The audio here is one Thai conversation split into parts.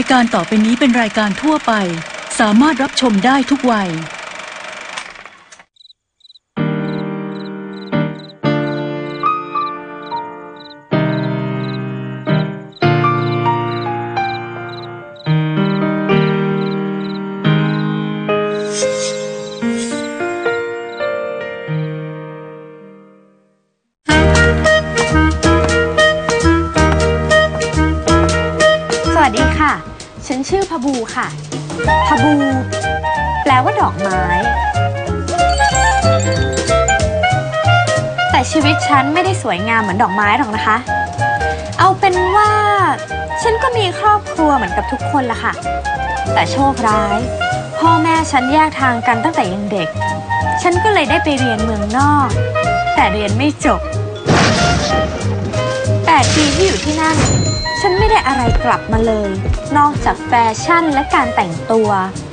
ายการต่อไปนี้เป็นรายการทั่วไปสามารถรับชมได้ทุกวัยฉันชื่อพบูค่ะพบูแปลว่าดอกไม้แต่ชีวิตฉันไม่ได้สวยงามเหมือนดอกไม้หรอกนะคะเอาเป็นว่าฉันก็มีครอบครัวเหมือนกับทุกคนละค่ะแต่โชคร้ายพ่อแม่ฉันแยกทางกันตั้งแต่ยังเด็กฉันก็เลยได้ไปเรียนเมืองนอกแต่เรียนไม่จบ8 ปีที่อยู่ที่นั่นฉันไม่ได้อะไรกลับมาเลยนอกจากแฟชั่นและการแต่งตัว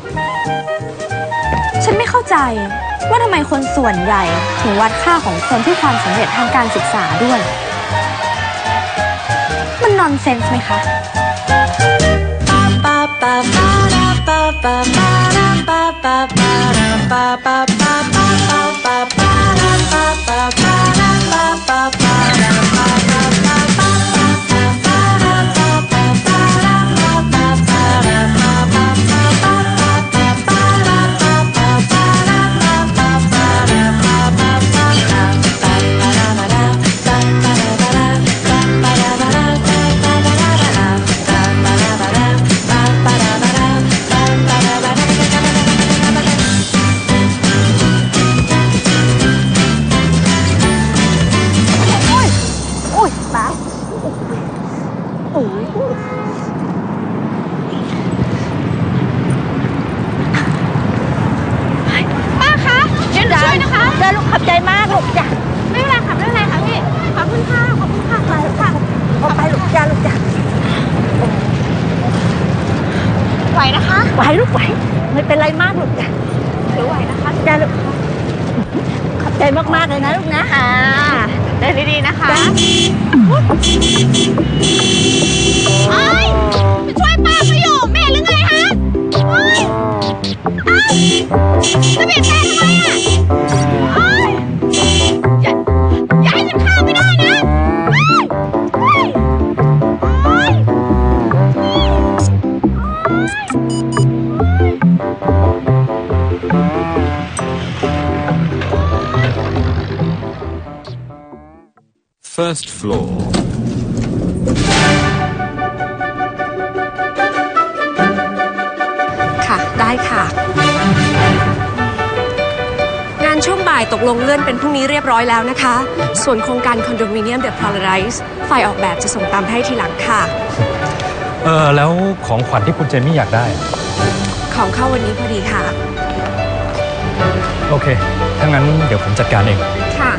ฉันไม่เข้าใจว่าทำไมคนส่วนใหญ่ถึงวัดค่าของคนที่ความสำเร็จทางการศึกษาด้วยมันนอนเซนส์ไหมคะไหวนะคะไหวลูกไหวไม่เป็นไรมากลูกจ้ะถือไหวนะคะจ้ะลูกขอบใจมากๆเลยนะลูกนะเดินดีๆนะคะไอ้ไปช่วยป้าเขาอยู่แม่หรือไงฮะไอ้จะเบียดแม่ทำไมอ่ะอย่าให้ฉันข้ามไม่ได้นะ First floor. ค่ะได้ค่ะงานช่วงบ่ายตกลงเลื่อนเป็นพรุ่งนี้เรียบร้อยแล้วนะคะส่วนโครงการคอนโดมิเนียมเดอะพาราไดซ์ฝ่ายออกแบบจะส่งตามให้ทีหลังค่ะแล้วของขวัญที่คุณเจมี่อยากได้ของเข้าวันนี้พอดีค่ะโอเคถ้างั้นเดี๋ยวผมจัดการเองค่ะ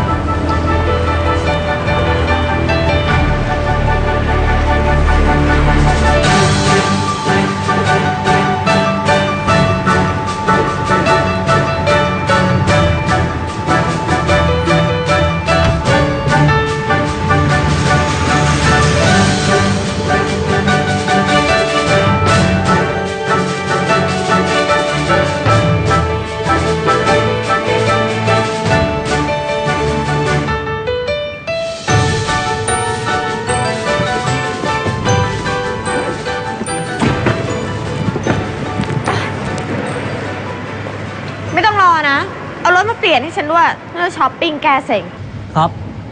เอารถมาเปลี่ยนให้ฉันด้วยเพื่อช้อปปิ้งแก้เซ็งครับ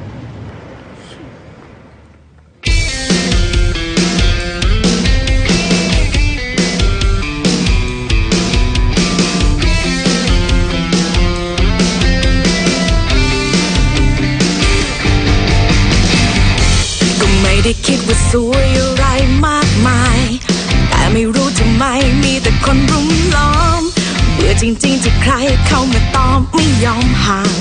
ก็ไม่ได้คิดว่าสวยอะไรมากมายแต่ไม่รู้ทำไมมีแต่คนรุมล้อมเบื่อจริงๆที่ใครเข้ามาตอมไม่ยอมห่าง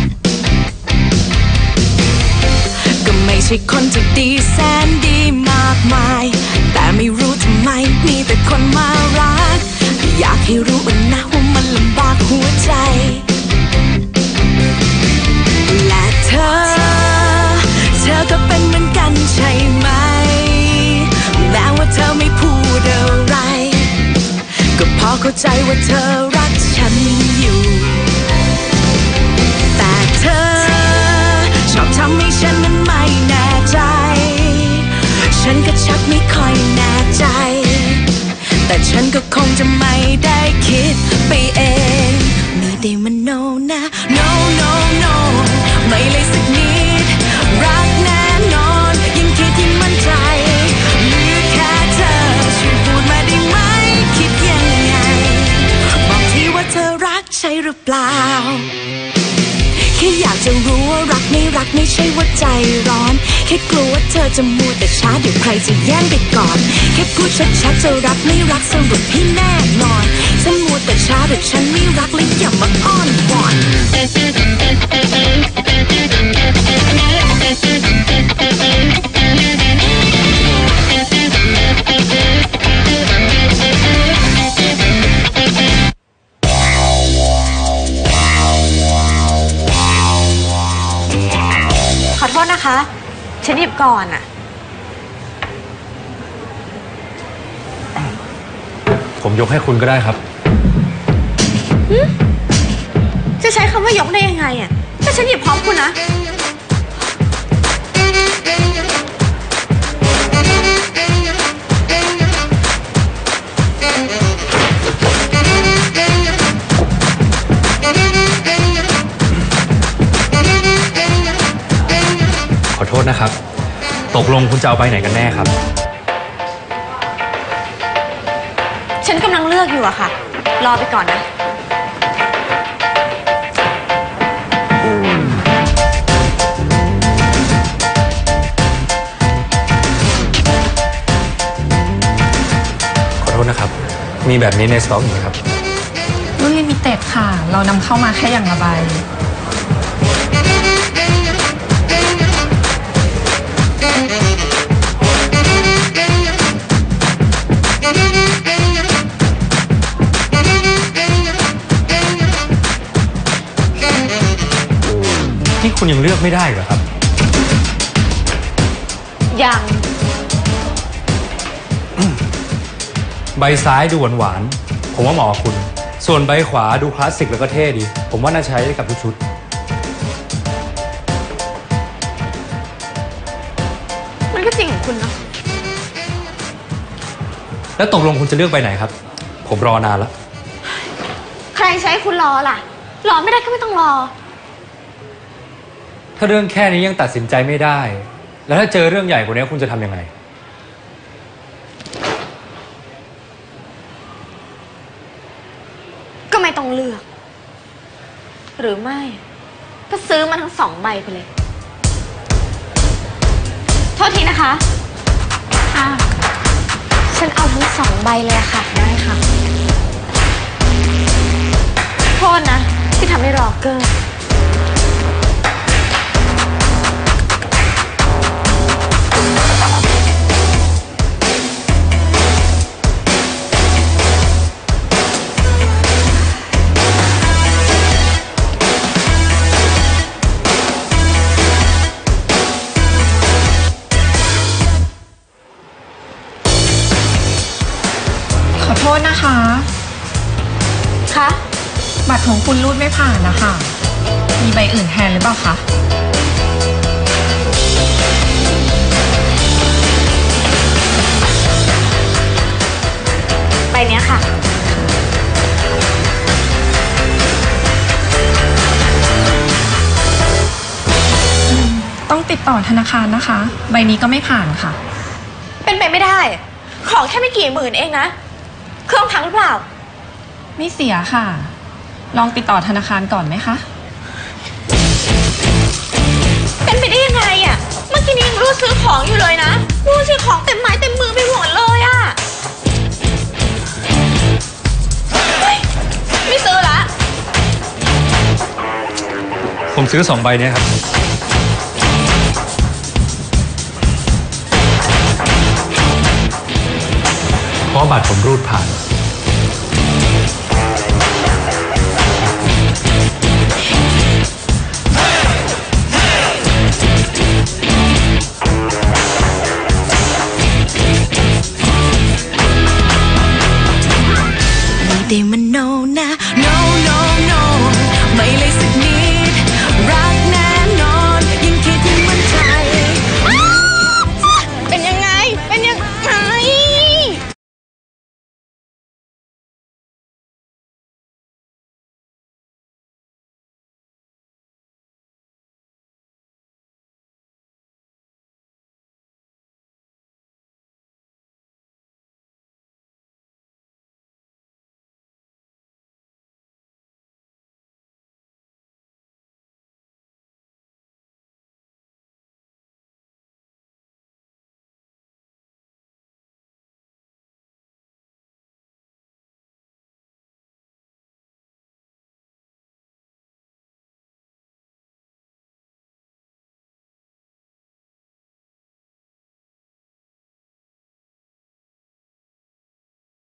ก็ไม่ใช่คนที่ดีแสนดีมากมายแต่ไม่รู้ทำไมมีแต่คนมารักอยากให้รู้นะว่ามันลำบากหัวใจและเธอก็เป็นเหมือนกันใช่ไหมแม้ว่าเธอไม่พูดเข้าใจว่าเธอรักฉันอยู่แต่เธอชอบทำให้ฉันนั้นไม่แน่ใจฉันก็ชักไม่ค่อยแน่ใจแต่ฉันก็คงจะไม่ได้คิดไปเองไม่ได้มโนนะ no no no ไม่เลยสักนิดรักแน่นอนยิ่งคิดยิ่งมั่นใจเหลือแค่เธอช่วยพูดมาได้ไหมคิดยังไงบอกทีว่าเธอรักใช่หรือเปล่าแค่อยากจะรู้ว่ารักไม่ใช่ว่าใจร้อนแค่กลัวว่าเธอจะมัวแต่ช้าเดี๋ยวใครจะแย่งไปก่อนแค่พูดชัดๆจะรักไม่รักสรุปให้แน่นอนฉันมัวแต่ช้าแต่ฉันไม่รักเลยอย่ามาอ้อนวอนขอโทษนะคะฉันหยิบก่อนอะผมยกให้คุณก็ได้ครับจะใช้คำว่ายกได้ยังไงอะถ้าฉันหยิบพร้อมคุณนะขอโทษนะครับตกลงคุณจะเอาใบไหนกันแน่ครับฉันกำลังเลือกอยู่อะค่ะรอไปก่อนนะขอโทษนะครับมีแบบนี้ในสต็อกอีกไหมครับรุ่นลิมิเต็ดค่ะเรานำเข้ามาแค่อย่างละใบนี่คุณยังเลือกไม่ได้เหรอครับยังใบซ้ายดูหวานๆผมว่าเหมาะกับคุณส่วนใบขวาดูคลาสสิกแล้วก็เท่ดีผมว่าน่าใช้ได้กับทุกชุดมันก็จริงของคุณเนาะแล้วตกลงคุณจะเลือกใบไหนครับผมรอนานแล้วใครใช้คุณรอล่ะรอไม่ได้ก็ไม่ต้องรอถ้าเรื่องแค่นี้ยังตัดสินใจไม่ได้แล้วถ้าเจอเรื่องใหญ่กว่านี้คุณจะทำยังไงก็ไม่ต้องเลือกหรือไม่ก็ซื้อมาทั้ง2 ใบไปเลยโทษทีนะคะค่ะฉันเอาทั้ง2 ใบเลยค่ะได้ค่ะโทษนะที่ทำให้รอเกินขอโทษนะคะคะบัตรของคุณรูดไม่ผ่านนะคะมีใบอื่นแทนหรือเปล่าคะใบเนี้ยค่ะต้องติดต่อธนาคารนะคะใบนี้ก็ไม่ผ่านค่ะเป็นไปไม่ได้ของแค่ไม่กี่หมื่นเองนะเครื่องพังหรือเปล่าไม่เสียค่ะลองติดต่อธนาคารก่อนไหมคะเป็นไปได้ยังไงอ่ะเมื่อกี้นี้ยังรู้ซื้อของอยู่เลยนะรู้ซื้อของเต็มไม้เต็มมือไปหมดเลยอ่ะเฮ้ยไม่ซื้อละผมซื้อ2 ใบนี้ครับเพราะบัตรผมรูดผ่าน